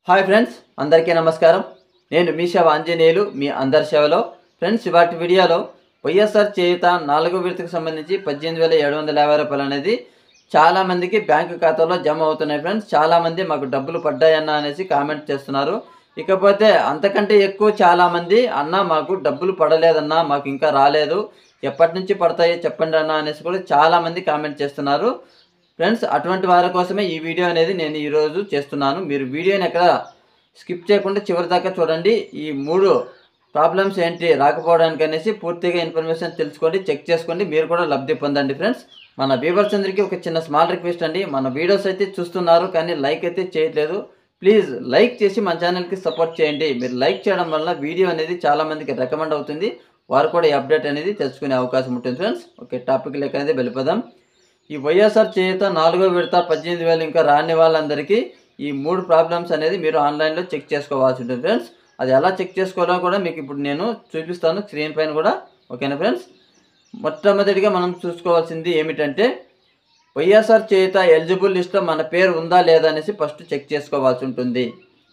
Hi friends, అందరికీ నమస్కారం. నేను మీ సేవ ఆంజనేయులు, మీ అందరి సేవలో. ఫ్రెండ్స్, ఇవాటి వీడియోలో వైఎస్ఆర్ చేయూత 4వ విడతకు సంబంధించి 18,750 రూపాయలు అనేది చాలామందికి బ్యాంకు ఖాతాలో జమ అవుతున్నాయి. ఫ్రెండ్స్, చాలామంది మాకు డబ్బులు పడ్డాయన్న అనేసి కామెంట్ చేస్తున్నారు. ఇకపోతే అంతకంటే ఎక్కువ చాలామంది అన్న మాకు డబ్బులు పడలేదన్నా, మాకు ఇంకా రాలేదు, ఎప్పటి నుంచి పడతాయో చెప్పండి అన్న అనేసి కూడా చాలామంది కామెంట్ చేస్తున్నారు. ఫ్రెండ్స్, అటువంటి వారి కోసమే ఈ వీడియో అనేది నేను ఈరోజు చేస్తున్నాను. మీరు వీడియోని ఎక్కడ స్కిప్ చేయకుండా చివరి దాకా చూడండి. ఈ 3 ప్రాబ్లమ్స్ ఏంటి రాకపోవడానికి అనేసి పూర్తిగా ఇన్ఫర్మేషన్ తెలుసుకోండి, చెక్ చేసుకోండి, మీరు కూడా లబ్ధి పొందండి. ఫ్రెండ్స్, మన వ్యూవర్స్ అందరికీ ఒక చిన్న స్మాల్ రిక్వెస్ట్ అండి. మన వీడియోస్ అయితే చూస్తున్నారు కానీ లైక్ అయితే చేయట్లేదు. ప్లీజ్ లైక్ చేసి మన ఛానల్కి సపోర్ట్ చేయండి. మీరు లైక్ చేయడం వల్ల వీడియో అనేది చాలామందికి రికమెండ్ అవుతుంది, వారు కూడా ఈ అప్డేట్ అనేది తెలుసుకునే అవకాశం ఉంటుంది. ఫ్రెండ్స్, ఓకే, టాపిక్ లెక్క అనేది వెళ్ళిపోదాం. ఈ వైఎస్ఆర్ చేయూత 4వ విడత 18,000 ఇంకా రాని వాళ్ళందరికీ ఈ 3 ప్రాబ్లమ్స్ అనేది మీరు ఆన్లైన్లో చెక్ చేసుకోవాల్సి ఉంటుంది. ఫ్రెండ్స్, అది ఎలా చెక్ చేసుకోవాలో కూడా మీకు ఇప్పుడు నేను చూపిస్తాను స్క్రీన్ పైన కూడా. ఓకేనా ఫ్రెండ్స్, మొట్టమొదటిగా మనం చూసుకోవాల్సింది ఏమిటంటే వైఎస్ఆర్ చేయూత ఎలిజిబుల్ లిస్ట్లో మన పేరు ఉందా లేదా అనేసి ఫస్ట్ చెక్ చేసుకోవాల్సి ఉంటుంది.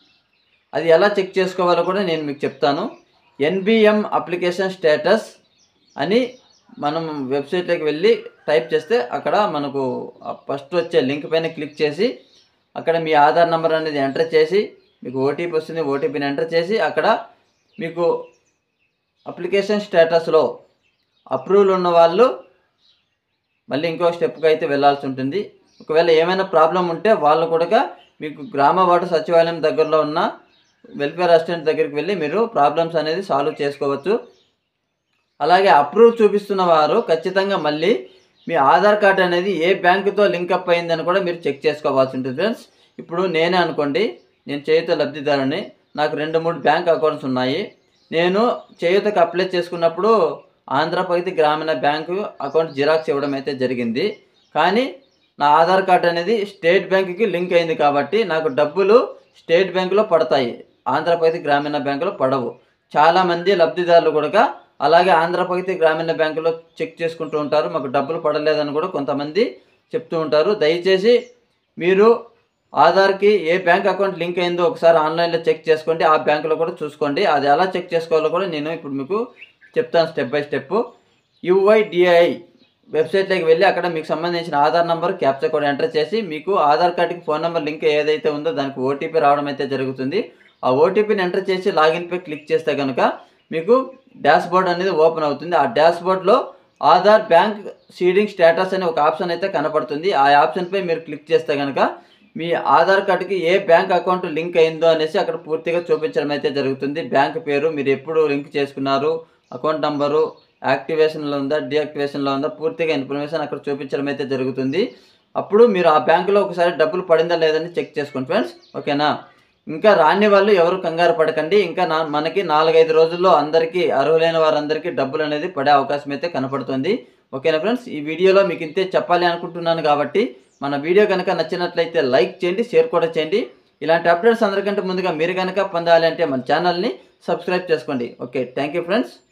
అది ఎలా చెక్ చేసుకోవాలో కూడా నేను మీకు చెప్తాను. NBM అప్లికేషన్ స్టేటస్ అని మనం వెబ్సైట్లోకి వెళ్ళి టైప్ చేస్తే అక్కడ మనకు ఫస్ట్ వచ్చే లింక్ పైన క్లిక్ చేసి అక్కడ మీ ఆధార్ నెంబర్ అనేది ఎంటర్ చేసి మీకు ఓటీపీ వస్తుంది. ఓటీపీని ఎంటర్ చేసి అక్కడ మీకు అప్లికేషన్ స్టేటస్లో అప్రూవల్ ఉన్న వాళ్ళు మళ్ళీ ఇంకో స్టెప్కి అయితే వెళ్ళాల్సి ఉంటుంది. ఒకవేళ ఏమైనా ప్రాబ్లం ఉంటే వాళ్ళు కూడా మీకు గ్రామ వార్డు సచివాలయం దగ్గరలో ఉన్న వెల్ఫేర్ అసిస్టెంట్ దగ్గరికి వెళ్ళి మీరు ప్రాబ్లమ్స్ అనేది సాల్వ్ చేసుకోవచ్చు. అలాగే అప్రూవ్ చూపిస్తున్న వారు ఖచ్చితంగా మళ్ళీ మీ ఆధార్ కార్డు అనేది ఏ బ్యాంకుతో లింకప్ అయిందని కూడా మీరు చెక్ చేసుకోవాల్సి ఉంటుంది. ఫ్రెండ్స్, ఇప్పుడు నేనే అనుకోండి, నేను చేయూత లబ్ధిదారుని, నాకు 2-3 బ్యాంక్ అకౌంట్స్ ఉన్నాయి. నేను చేయూతకు అప్లై చేసుకున్నప్పుడు ఆంధ్రప్రదేశ్ గ్రామీణ బ్యాంకు అకౌంట్ జిరాక్స్ ఇవ్వడం అయితే జరిగింది. కానీ నా ఆధార్ కార్డు అనేది స్టేట్ బ్యాంకుకి లింక్ అయింది కాబట్టి నాకు డబ్బులు స్టేట్ బ్యాంకులో పడతాయి, ఆంధ్రప్రదేశ్ గ్రామీణ బ్యాంకులో పడవు. చాలామంది లబ్ధిదారులు కూడా అలాగే ఆంధ్రప్రదేశ్ గ్రామీణ బ్యాంకులో చెక్ చేసుకుంటూ ఉంటారు, మాకు డబ్బులు పడలేదని కూడా కొంతమంది చెప్తూ ఉంటారు. దయచేసి మీరు ఆధార్కి ఏ బ్యాంక్ అకౌంట్ లింక్ అయిందో ఒకసారి ఆన్లైన్లో చెక్ చేసుకోండి, ఆ బ్యాంకులో కూడా చూసుకోండి. అది ఎలా చెక్ చేసుకోవాలో కూడా నేను ఇప్పుడు మీకు చెప్తాను స్టెప్ బై స్టెప్. UIDAI వెబ్సైట్లోకి వెళ్ళి అక్కడ మీకు సంబంధించిన Aadhaar number captcha code enter చేసి మీకు ఆధార్ కార్డుకి ఫోన్ నెంబర్ లింక్ ఏదైతే ఉందో దానికి ఓటీపీ రావడం అయితే జరుగుతుంది. ఆ ఓటీపీని ఎంటర్ చేసి లాగిన్పై క్లిక్ చేస్తే కనుక మీకు డాష్ బోర్డ్ అనేది ఓపెన్ అవుతుంది. ఆ డాష్ బోర్డ్లో ఆధార్ బ్యాంక్ సీడింగ్ స్టేటస్ అనే ఒక ఆప్షన్ అయితే కనపడుతుంది. ఆ ఆప్షన్పై మీరు క్లిక్ చేస్తే కనుక మీ ఆధార్ కార్డుకి ఏ బ్యాంక్ అకౌంట్ లింక్ అయిందో అనేసి అక్కడ పూర్తిగా చూపించడం అయితే జరుగుతుంది. బ్యాంక్ పేరు, మీరు ఎప్పుడు లింక్ చేసుకున్నారు, అకౌంట్ నంబరు, యాక్టివేషన్లో ఉందా డీయాక్టివేషన్లో ఉందా, పూర్తిగా ఇన్ఫర్మేషన్ అక్కడ చూపించడం అయితే జరుగుతుంది. అప్పుడు మీరు ఆ బ్యాంకులో ఒకసారి డబ్బులు పడిందా లేదని చెక్ చేసుకోండి. ఫ్రెండ్స్, ఓకేనా. ఇంకా రాని వాళ్ళు ఎవరు కంగారు పడకండి. ఇంకా మనకి 4-5 రోజుల్లో అందరికీ అర్హులైన వారందరికీ డబ్బులు అనేది పడే అవకాశం అయితే కనపడుతుంది. ఓకేనా ఫ్రెండ్స్, ఈ వీడియోలో మీకు ఇంతే చెప్పాలి అనుకుంటున్నాను కాబట్టి మన వీడియో కనుక నచ్చినట్లయితే లైక్ చేయండి, షేర్ కూడా చేయండి. ఇలాంటి అప్డేట్స్ అందరికంటే ముందుగా మీరు కనుక పొందాలి అంటే మన ఛానల్ని సబ్స్క్రైబ్ చేసుకోండి. Okay, thank you friends.